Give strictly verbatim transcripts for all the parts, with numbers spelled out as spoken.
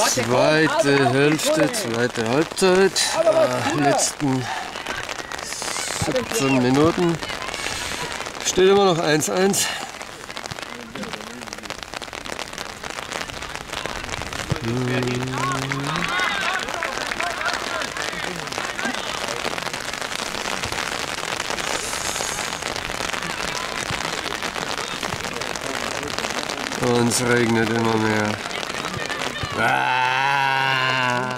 Zweite Hälfte, zweite Halbzeit, äh, letzten siebzehn Minuten. Steht immer noch eins eins. Hm. Und es regnet immer mehr. Ah.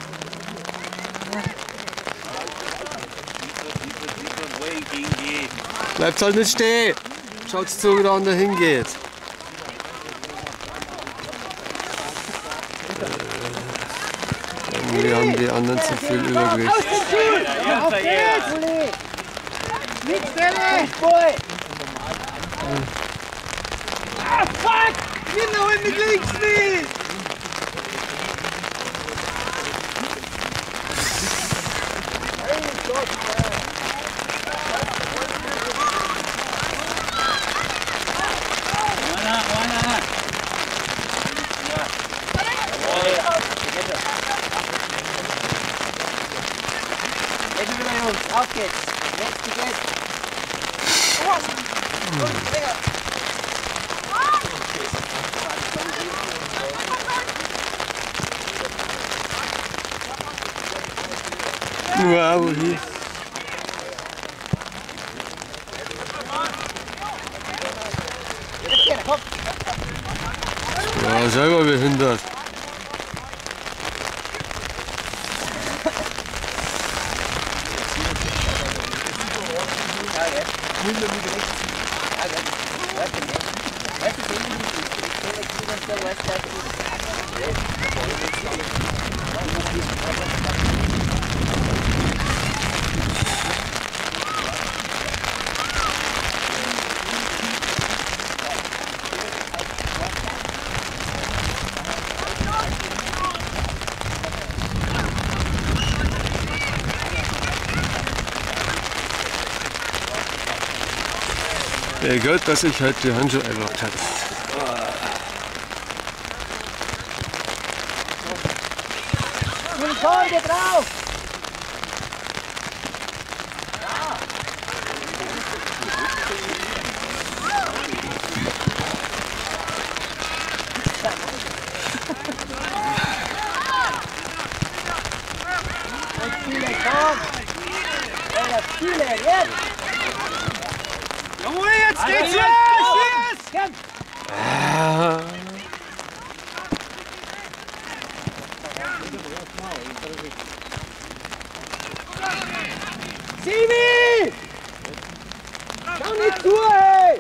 Bleibt halt nicht stehen. Schaut's zu, wie der andere hingeht. Äh, irgendwie haben die anderen zu viel Übergewicht. Auf geht's! Nicht stellen! Ah, fuck! Genau in mit links nicht! Auf geht's! Jetzt geht's! Wow, hier. Ja, selber behindert. Ja, Gott, dass ich halt die Handschuhe erlaubt habe. Uniform, geht drauf! Und Spiele, komm! Ja, Spiele, jetzt! Junge, jetzt geht's los! Kämpf! Ah. Simi! Schau nicht zu, ey!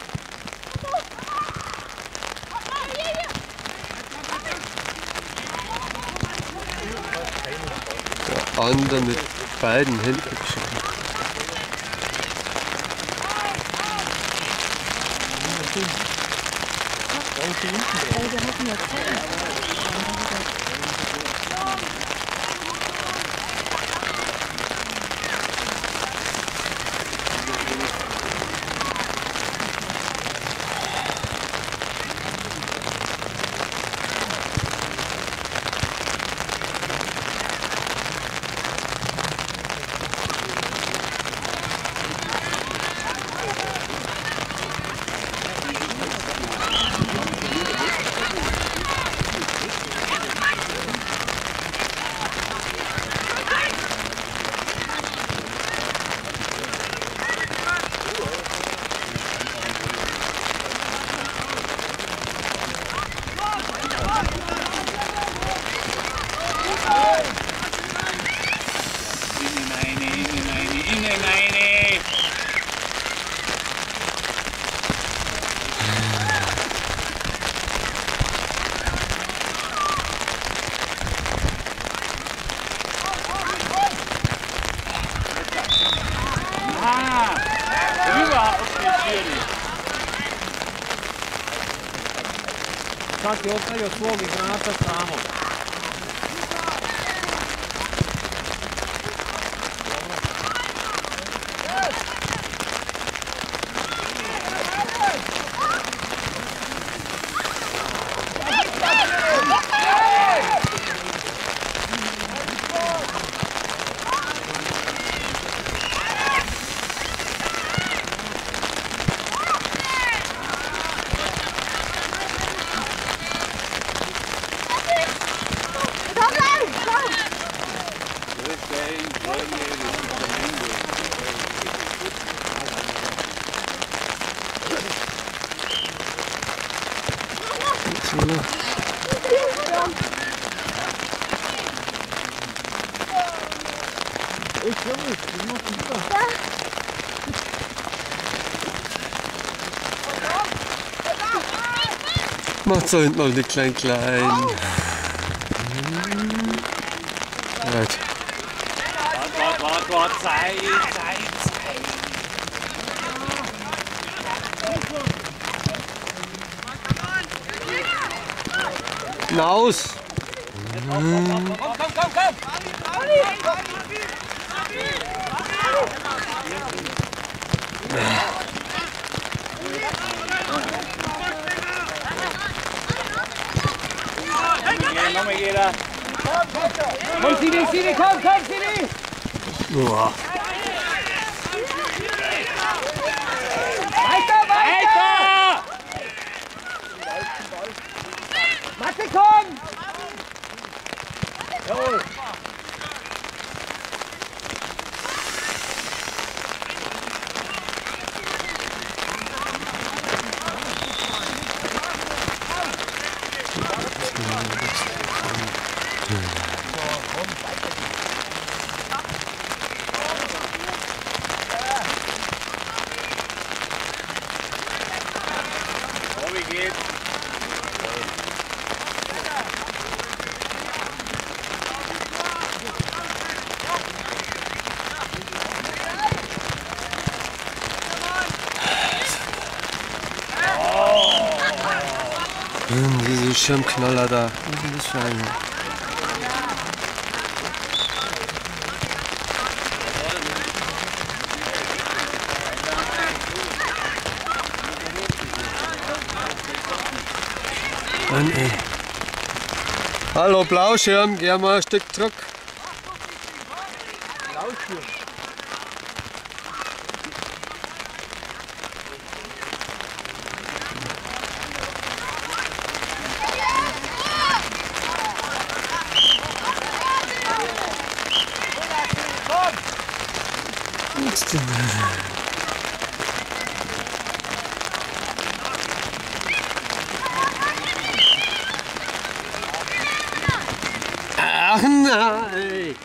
Der andere mit beiden Händen geschossen. Sad je ostavio svog igrača samog. Ich glaube nicht, ich muss wieder. Macht so hinten noch eine klein klein. Right. Wart, wart, wart, Zeit, Zeit, Zeit. Hinaus! Komm, komm, komm, komm! Nochmal jeder. Komm, Sini, Sini, komm, komm, Sini! Uah. Weiter, weiter! Mathe, komm! Jawohl. Oh, wie geht's? Hm, diese Schirmknaller da. Was ist das für eine? Mann, ey. Hallo Blauschirm, geh mal ein Stück zurück. Blauschirm. Nichts zu machen. Ach nein!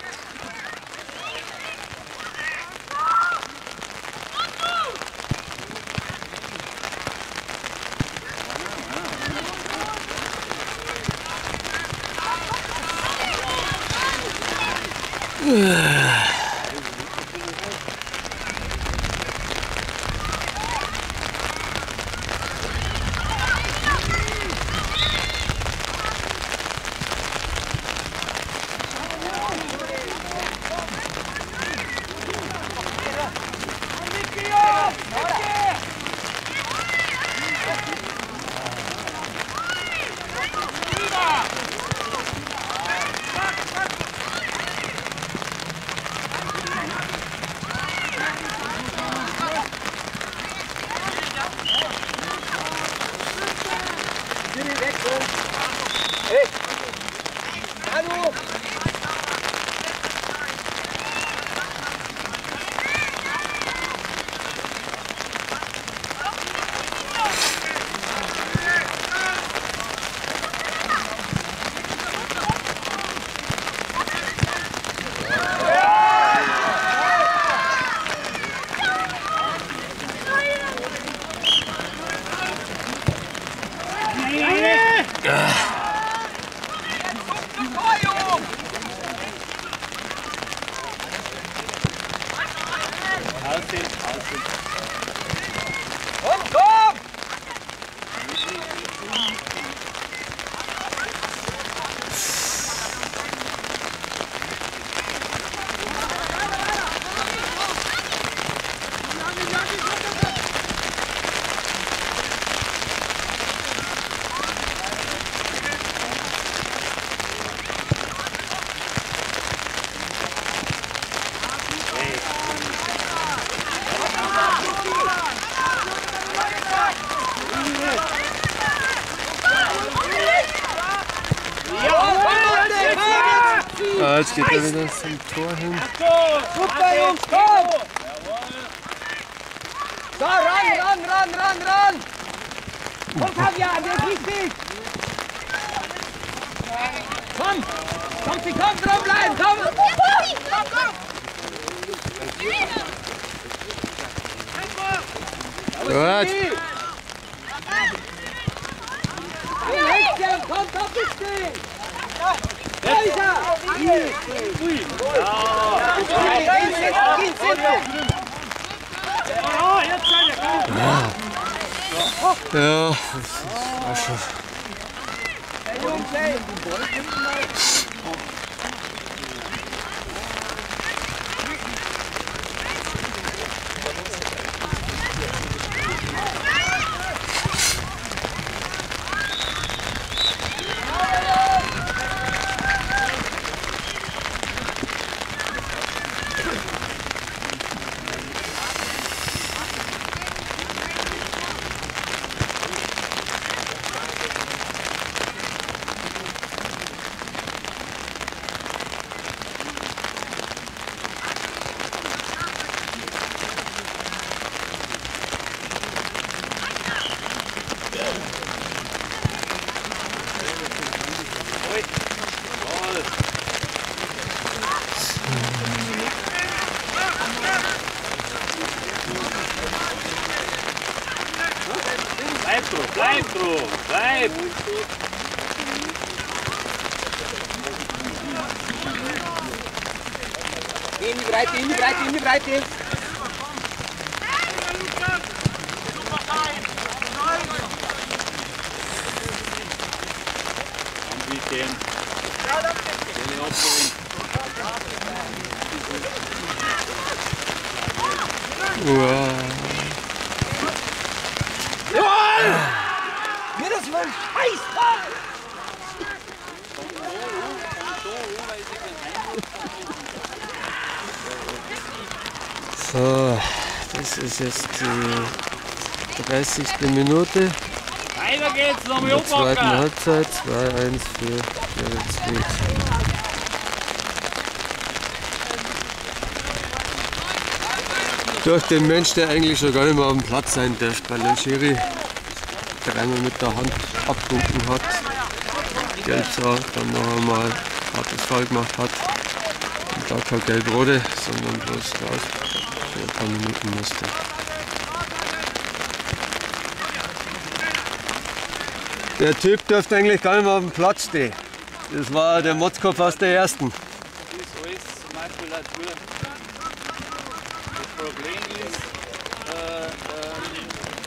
Hey! Hallo! Aussehen, aussehen. Komm, komm! Ah, jetzt geht er wieder zum Tor hin. Super, Jungs, komm! So, ran, ran, ran, ran, ran! Komm, Fabian, der ist wichtig! Komm! Komm, sie komm, dran bleiben, komm! Gut. Kommt auf die Stehen! Da ist er! Ja, jetzt seid ihr. Ja, das war schon. Bleib drauf, bleib drauf, bleib! In die Breite, in die Breite, in die Breite! Anbieten. Stelle abholen. Wow. Jawohl! Mir das mal Scheiß! So, das ist jetzt die dreißigste Minute Weiter geht's, noch mal der zweiten aufpacken! Halbzeit. zwei eins für Gerrit Ried. Durch den Mensch, der eigentlich schon gar nicht mehr auf dem Platz sein dürfte, weil der Schiri dreimal mit der Hand abgewunken hat, gelb sah, dann noch einmal hartes Foul gemacht hat und da kein gelb-rote, sondern bloß raus für ein paar Minuten musste. Der Typ dürfte eigentlich gar nicht mehr auf dem Platz stehen. Das war der Motzkopf aus der ersten. Das ist alles Makulatur. Das Problem ist, äh, ähm,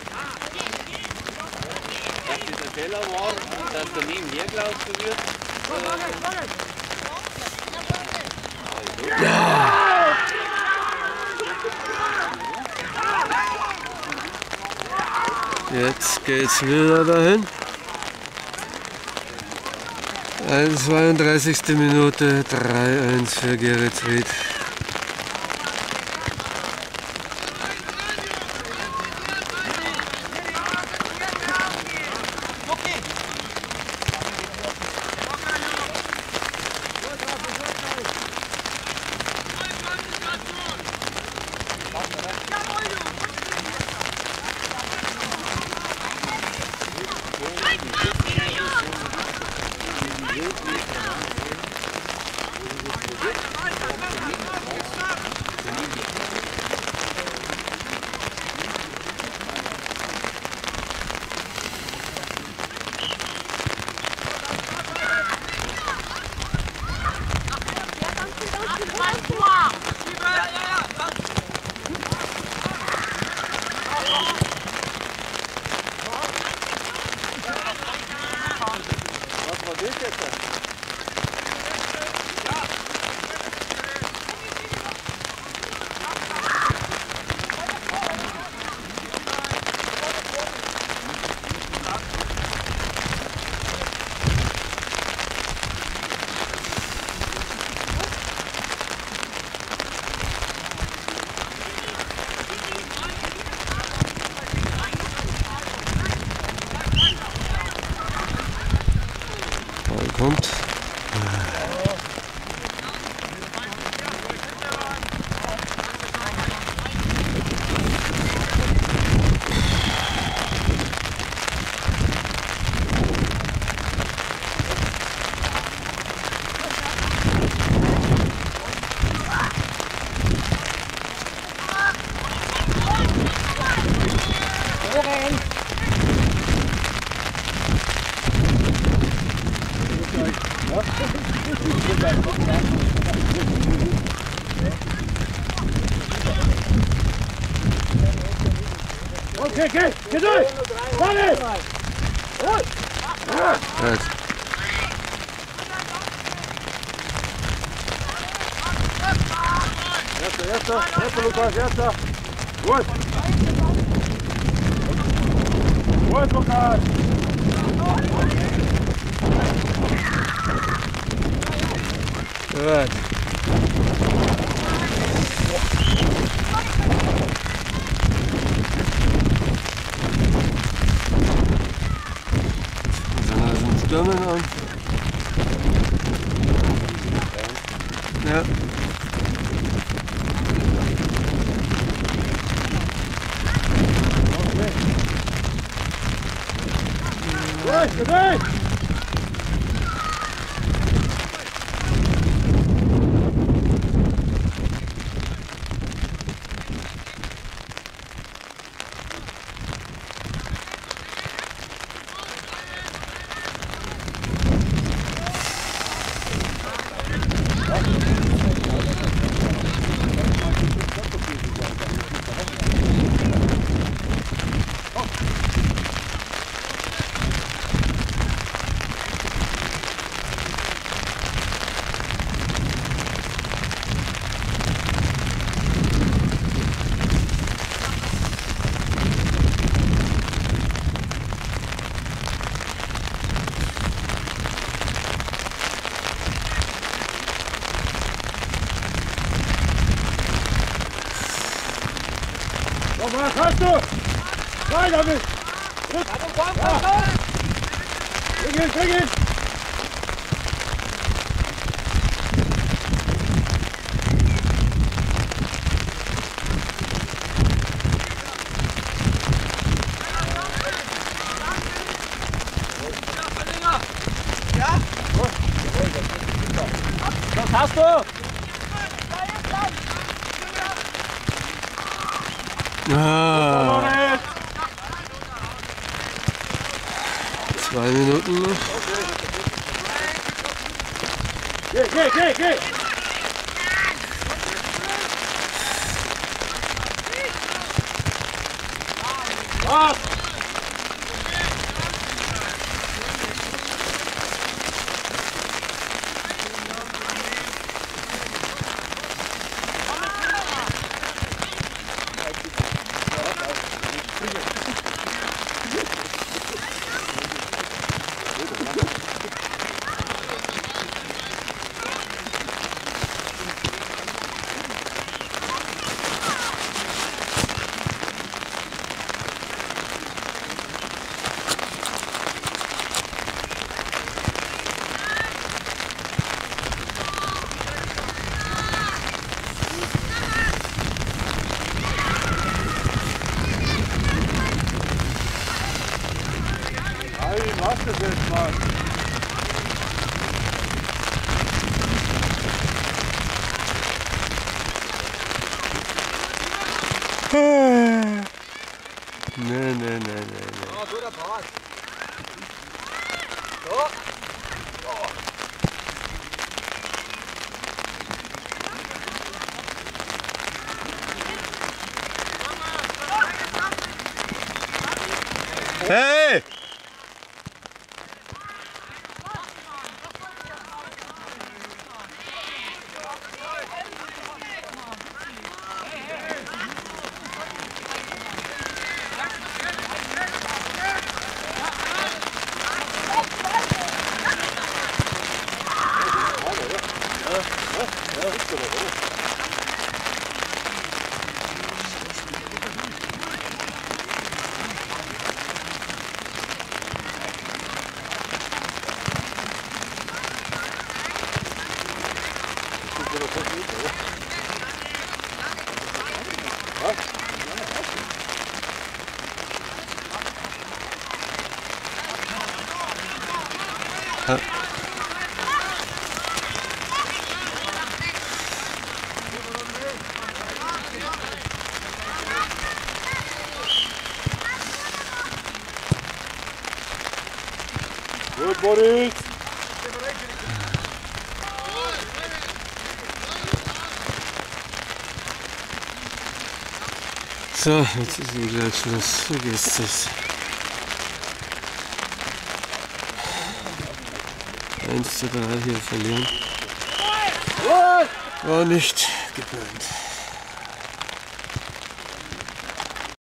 dass das ein Fehler war und dass daneben hergelaufen wird. Jetzt geht's wieder dahin. zweiunddreißigste Minute, drei eins für Gerrit Ried. Kommt. Okay, geh, geh durch! Vorne! Gut. Erster, erster, erster, Lukas, erster! Gut! Gut, Lukas! Gut. Stürmen an. Ja. Durch, durch! Was hast du? Nein, damit! Rück! Ja. Bring ihn, bring ihn! Ja? Was hast du? Ah. Zwei Minuten noch. Geh, geh, geh, geh! Was? Was ist das jetzt, Mann? Nee, nee, nee, nee, nee. Oh, guter Pass. So. Hey! Ja. Gut, Boris! So, jetzt ist wieder gleich Schluss. Vergesst es. eins zu drei hier verlieren. War nicht geplant.